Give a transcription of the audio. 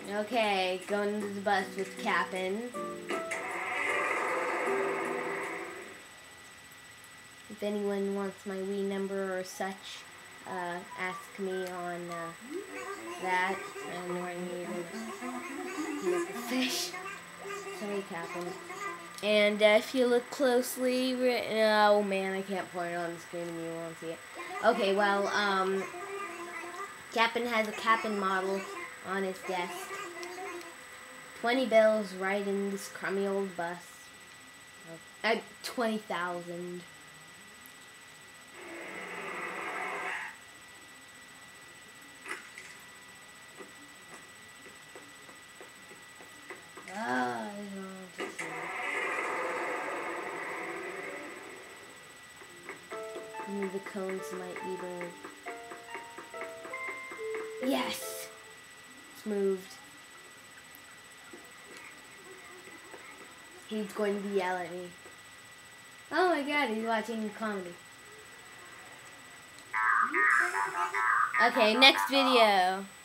Okay, going to the bus with Cap'n. If anyone wants my Wii number or such, ask me on that. I'm going to eat the fish. Sorry, Cap'n. And if you look closely, oh man, I can't point it on the screen and you won't see it. Okay, well, Cap'n has a Cap'n model on his desk. 20 bills right in this crummy old bus. 20,000. Ah, I don't want to see. Move the cones might either. Yes! It's moved. He's going to yell at me. Oh my god, he's watching comedy. Okay, next video.